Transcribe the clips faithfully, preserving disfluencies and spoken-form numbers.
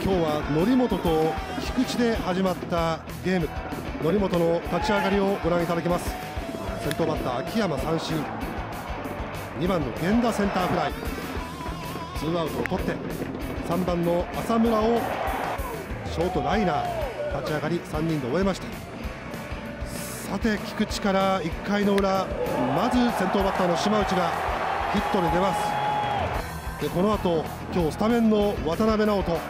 今日は則本と菊池で始まったゲーム、則本の立ち上がりをご覧いただきます。先頭バッター秋山三振、にばんの源田センターフライ、ツーアウトを取ってさんばんの浅村をショートライナー、立ち上がりさんにんで終えました。さて菊池からいっかいの裏、まず先頭バッターの島内がヒットで出ます。でこの後今日スタメンの渡辺直人、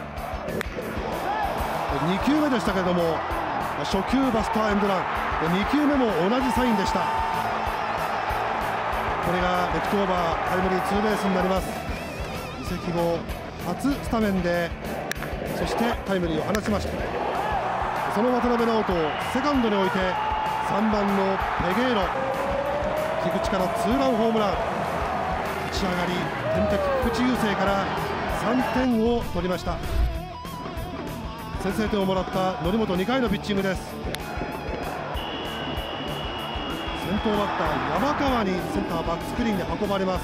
にきゅうめでしたけれども初球バスターエンドラン、にきゅうめも同じサインでした。これがレフトオーバータイムリーツーベースになります。移籍後初スタメンでそしてタイムリーを放ちました。その渡辺直人をセカンドに置いてさんばんのペゲーロ、菊池からツーランホームラン、立ち上がり天敵菊池雄星からさんてんを取りました。先制点をもらった則本にかいのピッチングです。先頭バッター山川にセンターバックスクリーンに運ばれます。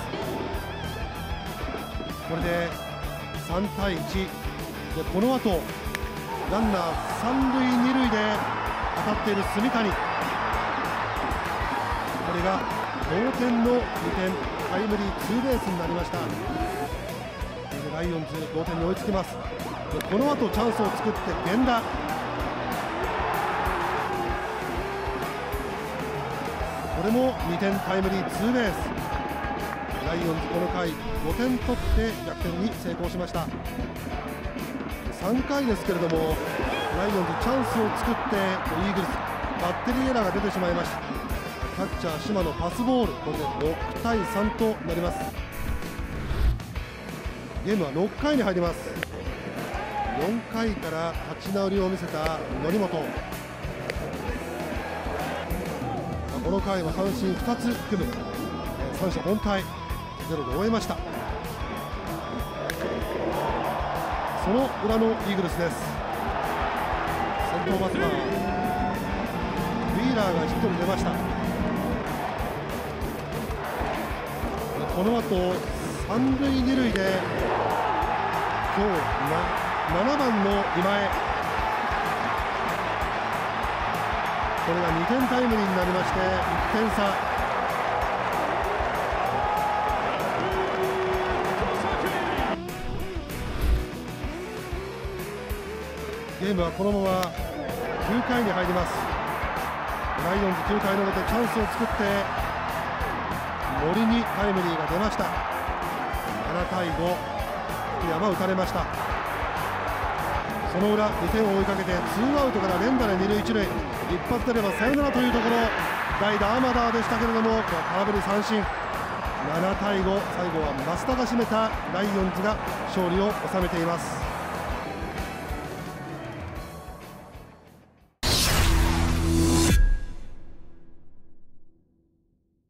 これでさんたいいちで、この後ランナーさんるいにるいで当たっている炭谷、これが同点のにてんタイムリーツーベースになりました。ライオンズ同点に追いつきます。でこの後チャンスを作って源田、これもにてんタイムリーツーベース、ライオンズこの回ごてん取って逆転に成功しました。さんかいですけれどもライオンズチャンスを作ってイーグルスバッテリーエラーが出てしまいました。キャッチャー島のパスボール、これでろくたいさんとなります。ゲームはろっかいに入ります。よんかいから立ち直りを見せた則本、この回は三振ふたつ含む三者凡退ゼロで終えました。その裏のイーグルスです。先頭バッターウィーラーがヒットに出ました。この後さんるいにるいで今日ななばんの今江、これがにてんタイムリーになりましていってんさ。ゲームはこのままきゅうかいに入ります。ライオンズきゅうかいの表チャンスを作って森にタイムリーが出ました。ななたいご、山打たれました。その裏にてんを追いかけてツーアウトから連打でにるいいちるい、一発出ればサヨナラというところ、代打天田でしたけれども空振り三振、ななたいご、最後は増田が締めたライオンズが勝利を収めています。